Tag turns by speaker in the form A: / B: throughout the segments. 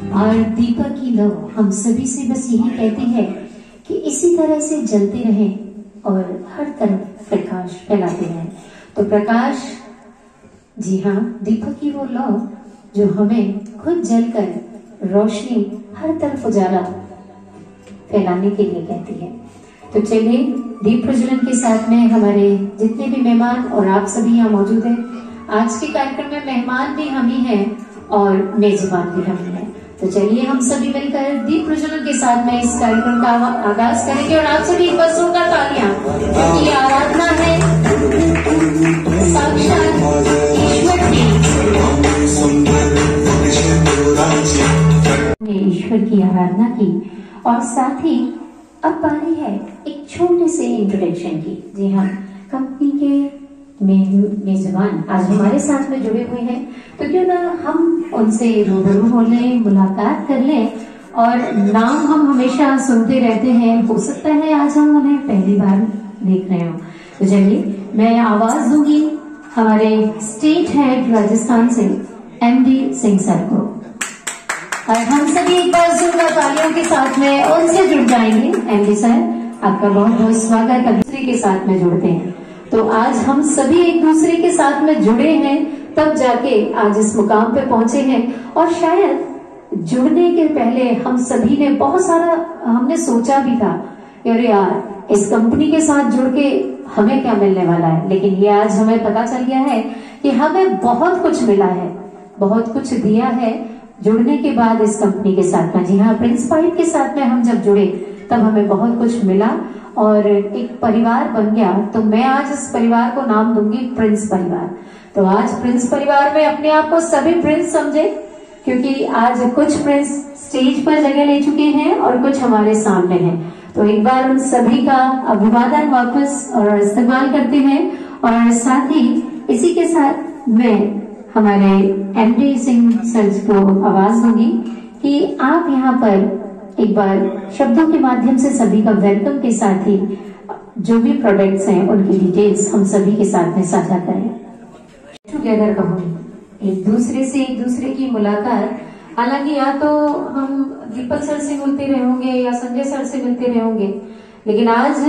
A: और दीपक की लौ हम सभी से बस यही कहती है कि इसी तरह से जलते रहें और हर तरफ प्रकाश फैलाते रहें। तो प्रकाश, जी हाँ, दीपक की वो लौ जो हमें खुद जलकर रोशनी हर तरफ उजाला फैलाने के लिए कहती है। तो चलिए दीप प्रज्वलन के साथ में हमारे जितने भी मेहमान और आप सभी यहाँ मौजूद हैं। आज के कार्यक्रम में मेहमान भी हम ही हैं और मेजबान भी हम ही हैं। तो चलिए हम सभी मिलकर दीप प्रज्वलन के साथ में इस कार्यक्रम का आगाज करेंगे और आप सभी एक बार सुनकर तालियां, क्योंकि ये आराधना है साक्षात ईश्वर की आराधना की। और साथ ही अब बारी है एक छोटे से इंट्रोडक्शन की। जी हाँ, कंपनी के मेजबान आज हमारे साथ में जुड़े हुए हैं, तो क्यों ना हम उनसे रूबरू हो लें, मुलाकात कर लें। और नाम हम हमेशा सुनते रहते हैं, हो सकता है आज हम उन्हें पहली बार देख रहे हो। तो चलिए मैं आवाज दूंगी हमारे स्टेट हेड राजस्थान से एमडी सिंह सर को, और हम सभी एक बार जोरदार तालियों के साथ में उनसे जुड़ जाएंगे। एमडी सर, आपका बहुत बहुत स्वागत। एक दूसरे के साथ में जुड़ते हैं, तो आज हम सभी एक दूसरे के साथ में जुड़े हैं, तब जाके आज इस मुकाम पे पहुंचे हैं। और शायद जुड़ने के पहले हम सभी ने बहुत सारा हमने सोचा भी था, अरे यार इस कंपनी के साथ जुड़ के हमें क्या मिलने वाला है। लेकिन ये आज हमें पता चल गया है कि हमें बहुत कुछ मिला है, बहुत कुछ दिया है जुड़ने के बाद इस कंपनी के साथ में। जी हाँ, प्रिंस पाइप के साथ में हम जब जुड़े तब हमें बहुत कुछ मिला और एक परिवार बन गया। तो मैं आज इस परिवार को नाम दूंगी प्रिंस परिवार। तो आज प्रिंस परिवार में अपने आप को सभी प्रिंस समझे, क्योंकि आज कुछ प्रिंस स्टेज पर जगह ले चुके हैं और कुछ हमारे सामने हैं। तो एक बार उन सभी का अभिवादन वापस और इस्तेमाल करते हैं। और साथ ही इसी के साथ मैं हमारे एमडी सिंह सर को आवाज दूंगी कि आप यहाँ पर एक बार शब्दों के माध्यम से सभी का वेलकम के साथ ही जो भी प्रोडक्ट्स हैं उनकी डिटेल्स हम सभी के साथ में साझा करें। टुगेदर कहोगे, एक दूसरे से एक दूसरे की मुलाकात, हालांकि या तो हम दीपक सर से मिलते रहेंगे या संजय सर से मिलते रहेंगे, लेकिन आज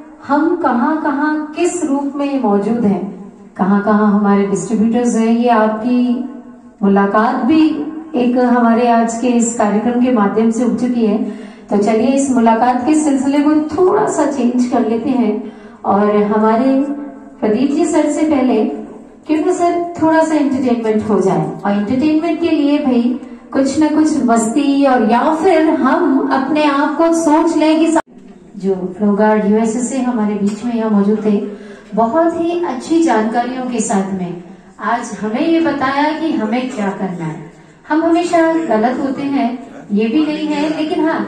A: हम कहाँ कहाँ किस रूप में मौजूद हैं, कहाँ कहाँ हमारे डिस्ट्रीब्यूटर्स हैं, ये आपकी मुलाकात भी एक हमारे आज के इस कार्यक्रम के माध्यम से उठ चुकी है। तो चलिए इस मुलाकात के सिलसिले को थोड़ा सा चेंज कर लेते हैं और हमारे प्रदीप जी सर से पहले क्योंकि सर थोड़ा सा एंटरटेनमेंट हो जाए, और एंटरटेनमेंट के लिए भाई कुछ न कुछ मस्ती, और या फिर हम अपने आप को सोच लें कि जो फ्लो गार्ड यूएसए से हमारे बीच में यहाँ मौजूद थे, बहुत ही अच्छी जानकारियों के साथ में आज हमें ये बताया कि हमें क्या करना है। हम हमेशा गलत होते हैं, ये भी नहीं है, लेकिन हाँ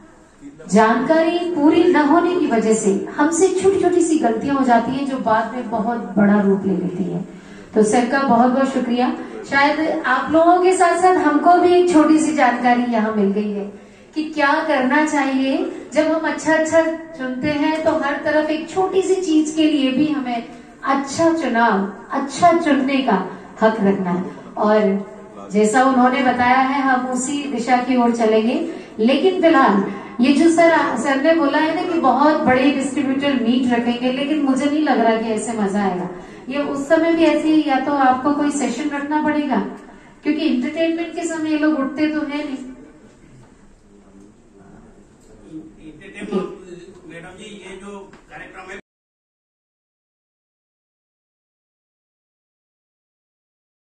A: जानकारी पूरी न होने की वजह से हमसे छोटी छोटी सी गलतियां हो जाती हैं जो बाद में बहुत बड़ा रूप ले लेती है। तो सर का बहुत बहुत शुक्रिया। शायद आप लोगों के साथ साथ हमको भी एक छोटी सी जानकारी यहाँ मिल गई है कि क्या करना चाहिए। जब हम अच्छा अच्छा चुनते हैं तो हर तरफ एक छोटी सी चीज के लिए भी हमें अच्छा चुनाव, अच्छा चुनने का हक रखना है, और जैसा उन्होंने बताया है हम उसी दिशा की ओर चलेंगे। लेकिन फिलहाल ये जो सर ने बोला है ना कि बहुत बड़े डिस्ट्रीब्यूटर मीट रखेंगे, लेकिन मुझे नहीं लग रहा कि ऐसे मजा आएगा। ये उस समय भी ऐसे ही, या तो आपको कोई सेशन रखना पड़ेगा, क्योंकि इंटरटेनमेंट के समय ये लोग उठते तो है नहीं।
B: मैडम जी, ये जो कार्यक्रम है